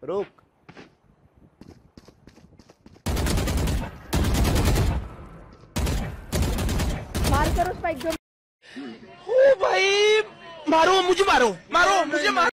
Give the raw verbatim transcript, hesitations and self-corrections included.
रुक। मार करो स्पाइक जो। ओ भाई, मारो मुझे, मारो मारो मुझे, मारो।